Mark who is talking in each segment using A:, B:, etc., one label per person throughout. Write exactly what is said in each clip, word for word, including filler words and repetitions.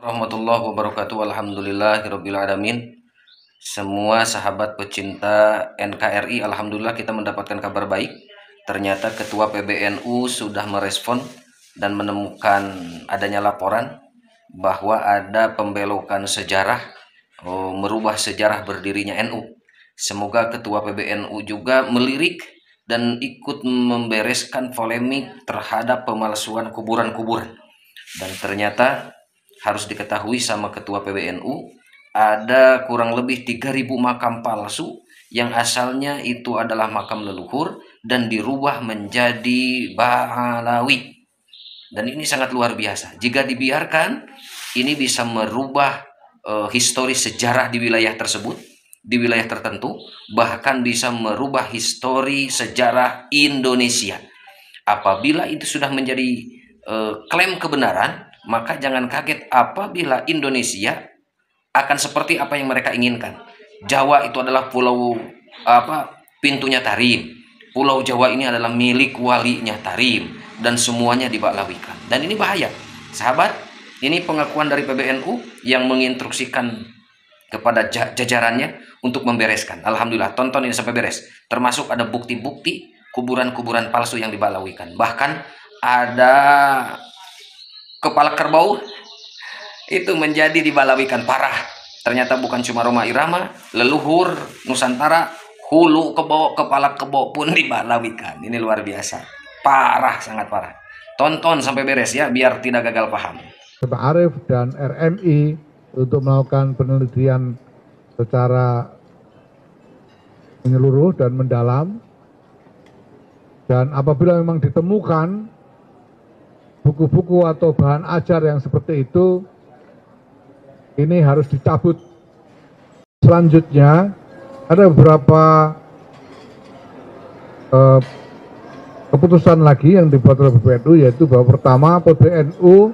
A: Warahmatullahi wabarakatuh. Alhamdulillahirabbil alamin. Semua sahabat pecinta N K R I, alhamdulillah kita mendapatkan kabar baik. Ternyata Ketua P B N U sudah merespon dan menemukan adanya laporan bahwa ada pembelokan sejarah, oh, merubah sejarah berdirinya N U. Semoga Ketua P B N U juga melirik dan ikut membereskan polemik terhadap pemalsuan kuburan-kuburan. Dan ternyata harus diketahui sama Ketua P B N U, ada kurang lebih tiga ribu makam palsu yang asalnya itu adalah makam leluhur dan dirubah menjadi Ba'alawi. Dan ini sangat luar biasa. Jika dibiarkan, ini bisa merubah uh, historis sejarah di wilayah tersebut, di wilayah tertentu, bahkan bisa merubah histori sejarah Indonesia. Apabila itu sudah menjadi uh, klaim kebenaran, maka jangan kaget apabila Indonesia akan seperti apa yang mereka inginkan. Jawa itu adalah pulau apa pintunya Tarim. Pulau Jawa ini adalah milik walinya Tarim dan semuanya diba'lawikan. Dan ini bahaya. Sahabat, ini pengakuan dari P B N U yang menginstruksikan kepada jajarannya untuk membereskan. Alhamdulillah, tonton ini sampai beres. Termasuk ada bukti-bukti kuburan-kuburan palsu yang diba'lawikan. Bahkan ada kepala kerbau itu menjadi diba'lawikan parah. Ternyata bukan cuma Roma Irama, leluhur Nusantara, hulu kebo, kepala kebo pun diba'lawikan. Ini luar biasa, parah, sangat parah. Tonton sampai beres ya, biar tidak gagal paham.
B: Pak Arief dan R M I untuk melakukan penelitian secara menyeluruh dan mendalam. Dan apabila memang ditemukan buku-buku atau bahan ajar yang seperti itu, ini harus dicabut. Selanjutnya ada beberapa eh, keputusan lagi yang dibuat oleh P B N U, yaitu bahwa pertama, P B N U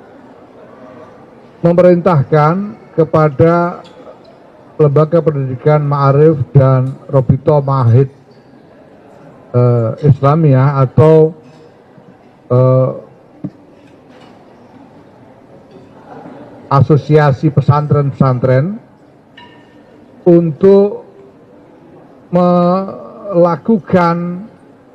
B: memerintahkan kepada Lembaga Pendidikan Ma'arif dan Robito Ma'ahid eh, Islamiyah atau eh, Asosiasi Pesantren-Pesantren untuk melakukan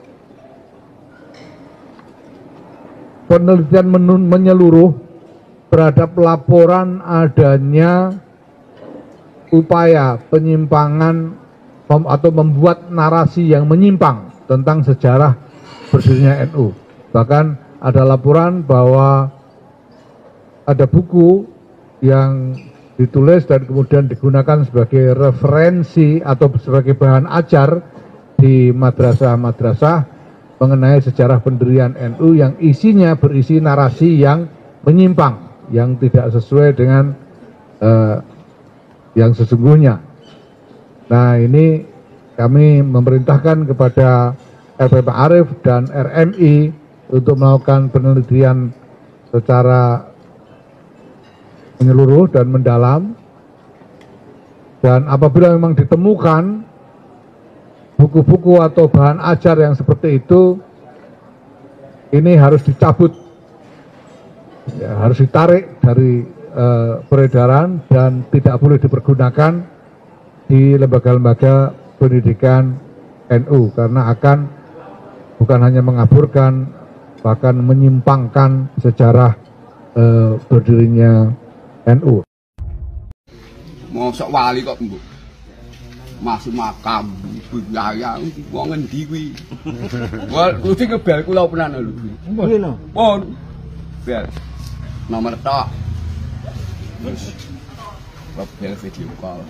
B: penelitian menyeluruh terhadap laporan adanya upaya penyimpangan atau membuat narasi yang menyimpang tentang sejarah berdirinya N U. Bahkan ada laporan bahwa ada buku yang ditulis dan kemudian digunakan sebagai referensi atau sebagai bahan ajar di madrasah-madrasah mengenai sejarah pendirian N U yang isinya berisi narasi yang menyimpang, yang tidak sesuai dengan uh, yang sesungguhnya. Nah, ini kami memerintahkan kepada R P P Arief dan R M I untuk melakukan penelitian secara menyeluruh dan mendalam, dan apabila memang ditemukan buku-buku atau bahan ajar yang seperti itu, ini harus dicabut, ya, harus ditarik dari uh, peredaran dan tidak boleh dipergunakan di lembaga-lembaga pendidikan N U, karena akan bukan hanya mengaburkan, bahkan menyimpangkan sejarah uh, berdirinya N U.
C: Mosok wali kok mbok masuk makam budaya wong ngendi kuwi. Wah, mesti kebel kula penan lho. Ngono. Pon. Bel. Nomor tok. Wis. Bel video call.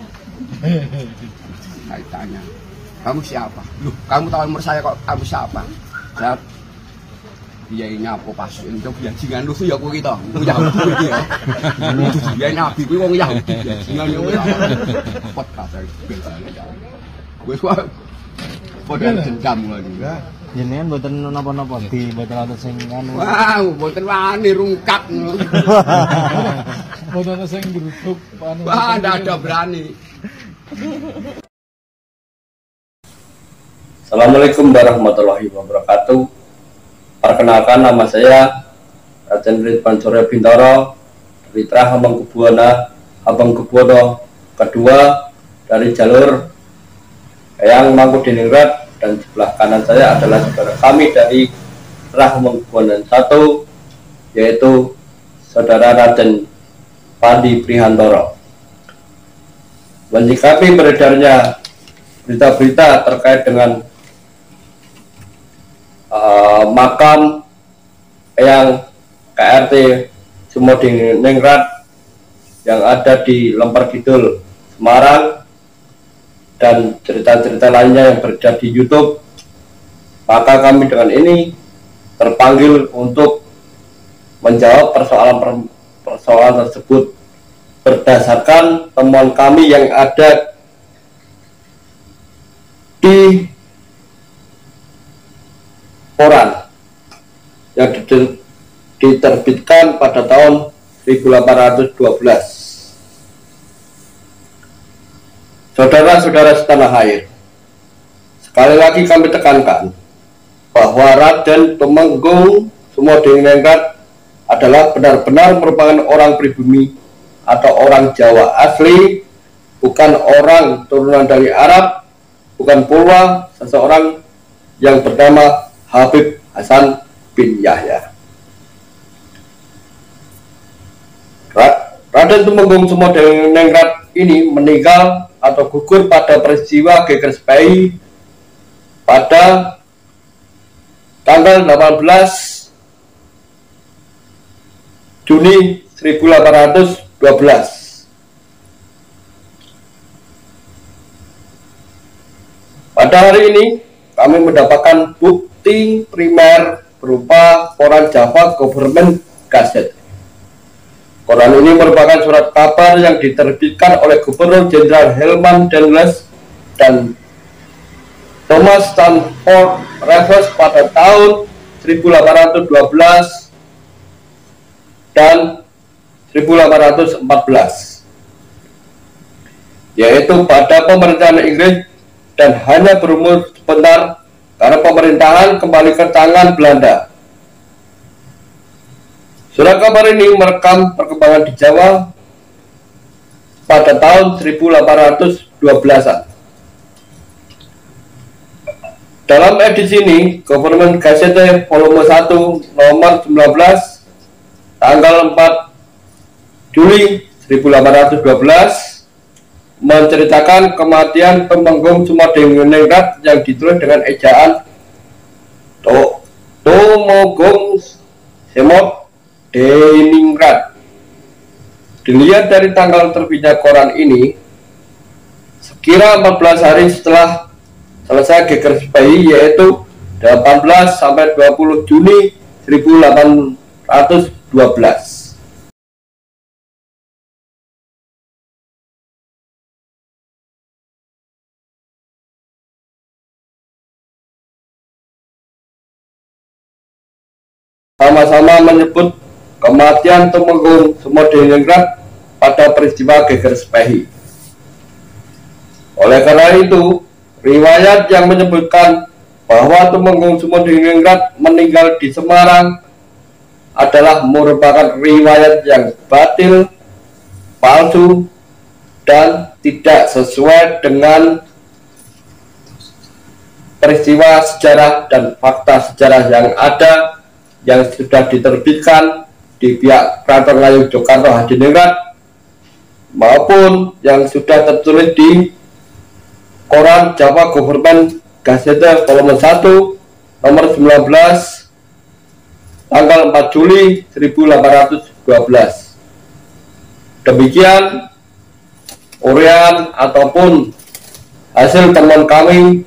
C: Saya tanya, kamu siapa? Loh, kamu tahu nomor saya kok, kamu siapa? Saya dia ini apa pas untuk bajingan lu ya kuwi to. Yahudi ya. Dia nabi kuwi wong Yahudi. Bajingan yo ya. Pot kasar belane ya. Wis wae. Padahal dendam ngono.
D: Jenengan mboten napa-napa di mboten wonten sing anu.
C: Wah, mboten wani rungkat.
D: Mboten sing geruduk anu.
C: Wah, ndak ada berani.
E: Assalamualaikum warahmatullahi wabarakatuh. Perkenalkan, nama saya Raden Ridwan Surya Bintoro, Mitra Hamengkubuwana Hamengkubuwono kedua dari jalur Eyang Mangkuniningrat, dan sebelah kanan saya adalah saudara kami dari Hamengkubuwana satu, yaitu saudara Raden Pandi Prihantoro. Menyikapi beredarnya berita-berita terkait dengan uh, makam Eyang K R T Sumodiningrat yang ada di Lemper Kidul, Semarang, dan cerita-cerita lainnya yang beredar di YouTube, maka kami dengan ini terpanggil untuk menjawab persoalan persoalan tersebut berdasarkan temuan kami yang ada di koran yang diterbitkan pada tahun seribu delapan ratus dua belas. Saudara-saudara setanah air, sekali lagi kami tekankan bahwa Raden Tumenggung Sumodiningrat adalah benar-benar merupakan orang pribumi atau orang Jawa asli, bukan orang turunan dari Arab, bukan pula seseorang yang bernama Habib Hasan bin Yahya. Raden Tumenggung Sumodiningrat ini meninggal atau gugur pada peristiwa Geger Sepahi pada tanggal delapan belas Juni seribu delapan ratus dua belas. Pada hari ini kami mendapatkan bukti primer berupa koran Java Government Gazette. Koran ini merupakan surat kabar yang diterbitkan oleh Gubernur Jenderal Helman Dengles dan Thomas Stanford Raffles pada tahun seribu delapan ratus dua belas dan seribu delapan ratus empat belas, yaitu pada pemerintahan Inggris, dan hanya berumur sebentar karena pemerintahan kembali ke tangan Belanda. Surat kabar ini merekam perkembangan di Jawa pada tahun seribu delapan ratus dua belasan. Dalam edisi ini, Government Gazette volume satu nomor sembilan belas tanggal empat Juli seribu delapan ratus dua belas menceritakan kematian Tumenggung Sumodiningrat yang ditulis dengan ejaan To Tumenggung Sumodiningrat. Dilihat dari tanggal terbitnya koran ini, sekira empat belas hari setelah selesai Geger Sepahi, yaitu delapan belas sampai dua puluh Juni seribu delapan ratus dua belas. Sama-sama menyebut kematian Tumenggung Sumodiningrat pada peristiwa Geger Sepahi. Oleh karena itu, riwayat yang menyebutkan bahwa Tumenggung Sumodiningrat meninggal di Semarang adalah merupakan riwayat yang batil, palsu, dan tidak sesuai dengan peristiwa sejarah dan fakta sejarah yang ada, yang sudah diterbitkan di pihak Keraton Ngayog Yogyakarta Hadiningrat maupun yang sudah tertulis di koran Java Government Gazette volume satu nomor sembilan belas tanggal empat Juli seribu delapan ratus dua belas. Demikian uraian ataupun hasil temuan kami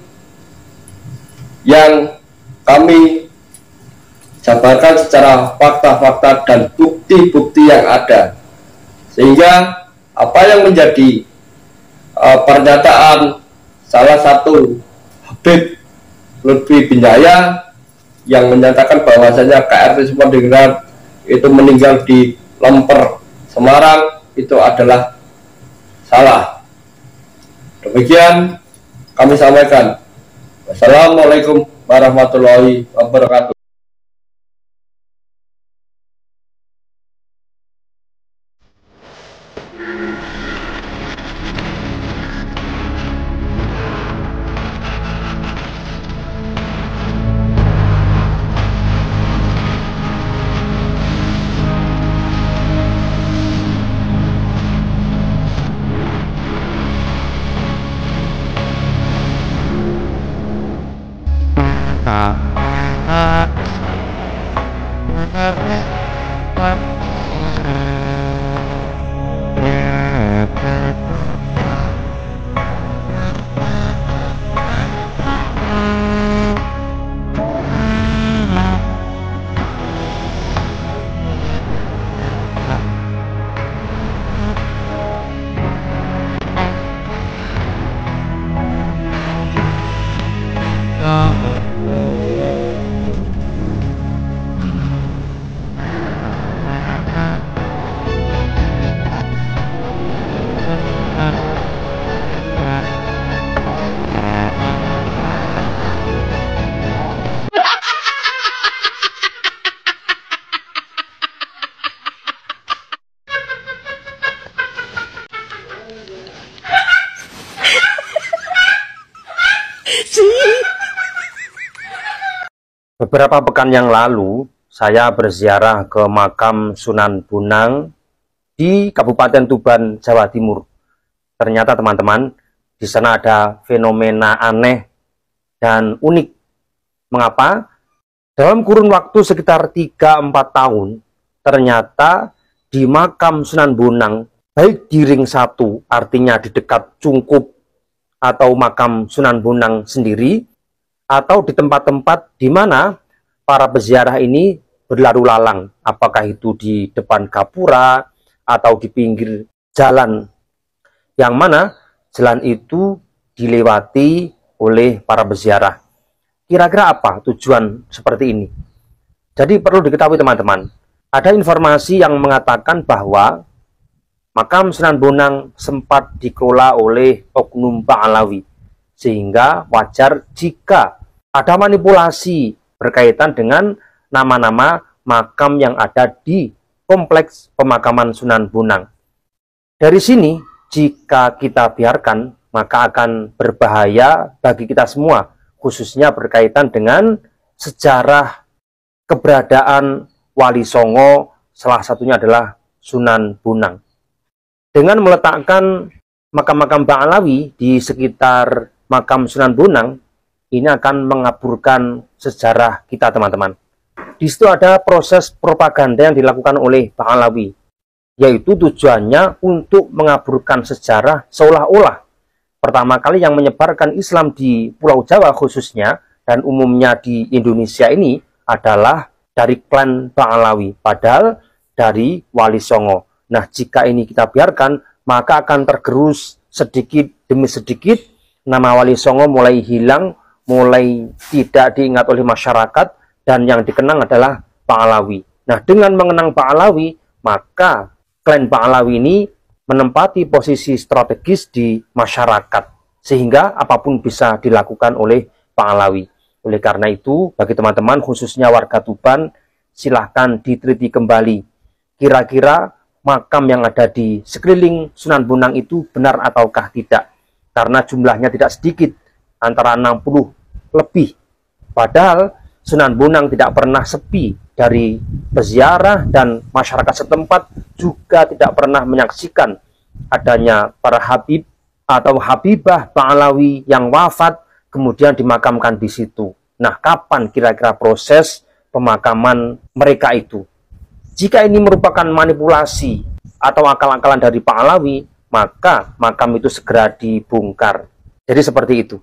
E: yang kami jabarkan secara fakta-fakta dan bukti-bukti yang ada, sehingga apa yang menjadi uh, pernyataan salah satu Habib Lutfi bin Yahya yang menyatakan bahwasanya K R T Sumodiningrat itu meninggal di Lemper, Semarang, itu adalah salah. Demikian kami sampaikan. Wassalamualaikum warahmatullahi wabarakatuh.
F: Beberapa pekan yang lalu, saya berziarah ke makam Sunan Bonang di Kabupaten Tuban, Jawa Timur. Ternyata teman-teman, di sana ada fenomena aneh dan unik. Mengapa? Dalam kurun waktu sekitar tiga sampai empat tahun, ternyata di makam Sunan Bonang, baik di ring satu, artinya di dekat Cungkup atau makam Sunan Bonang sendiri, atau di tempat-tempat di mana para peziarah ini berlalu lalang, apakah itu di depan gapura atau di pinggir jalan, yang mana jalan itu dilewati oleh para peziarah. Kira-kira apa tujuan seperti ini? Jadi perlu diketahui teman-teman, ada informasi yang mengatakan bahwa makam Sunan Bonang sempat dikelola oleh oknum Ba'alawi, sehingga wajar jika ada manipulasi berkaitan dengan nama-nama makam yang ada di kompleks pemakaman Sunan Bonang. Dari sini, jika kita biarkan, maka akan berbahaya bagi kita semua, khususnya berkaitan dengan sejarah keberadaan Wali Songo, salah satunya adalah Sunan Bonang. Dengan meletakkan makam-makam Ba'alawi di sekitar makam Sunan Bonang, ini akan mengaburkan sejarah kita teman-teman. Di situ ada proses propaganda yang dilakukan oleh Ba'alawi, yaitu tujuannya untuk mengaburkan sejarah seolah-olah pertama kali yang menyebarkan Islam di Pulau Jawa khususnya, dan umumnya di Indonesia ini adalah dari klan Ba'alawi, padahal dari Wali Songo. Nah, jika ini kita biarkan, maka akan tergerus sedikit demi sedikit, nama Wali Songo mulai hilang, mulai tidak diingat oleh masyarakat, dan yang dikenang adalah Ba'alawi. Nah, dengan mengenang Ba'alawi, maka klan Ba'alawi ini menempati posisi strategis di masyarakat, sehingga apapun bisa dilakukan oleh Ba'alawi. Oleh karena itu, bagi teman-teman, khususnya warga Tuban, silahkan diteliti kembali. Kira-kira makam yang ada di sekeliling Sunan Bonang itu benar ataukah tidak? Karena jumlahnya tidak sedikit, antara enam puluh lebih. Padahal Sunan Bonang tidak pernah sepi dari peziarah, dan masyarakat setempat juga tidak pernah menyaksikan adanya para habib atau habibah Ba'alawi yang wafat kemudian dimakamkan di situ. Nah, kapan kira-kira proses pemakaman mereka itu? Jika ini merupakan manipulasi atau akal-akalan dari Ba'alawi, maka makam itu segera dibongkar. Jadi seperti itu.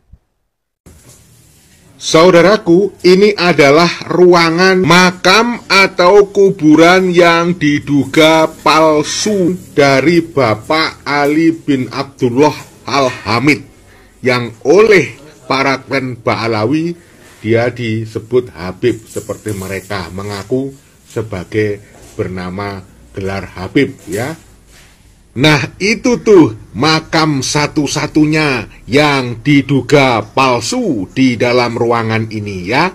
G: Saudaraku, ini adalah ruangan makam atau kuburan yang diduga palsu dari Bapak Ali bin Abdullah Al-Hamid, yang oleh para klan Ba'alawi dia disebut Habib, seperti mereka mengaku sebagai bernama gelar Habib, ya. Nah, itu tuh makam satu-satunya yang diduga palsu di dalam ruangan ini, ya.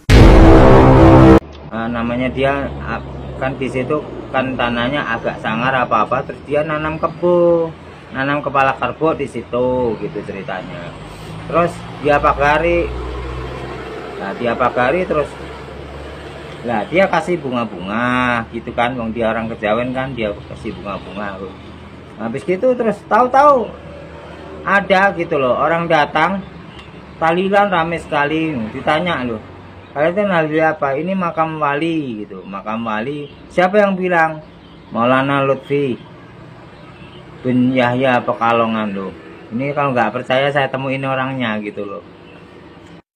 H: Uh, namanya dia kan di situ kan tanahnya agak sangar apa-apa, terus dia nanam kebo, nanam kepala kerbau di situ, gitu ceritanya. Terus dia pagari, nah dia pagari terus, lah dia kasih bunga-bunga, gitu kan, wong dia orang Kejawen kan, dia kasih bunga-bunga. Habis gitu terus tahu-tahu ada gitu loh, orang datang, tahlilan rame sekali, ditanya loh, kalian tahlil apa? Ini makam wali gitu, makam wali. Siapa yang bilang? Maulana Lutfi bin Yahya Pekalongan loh. Ini kalau nggak percaya saya temuin orangnya gitu loh.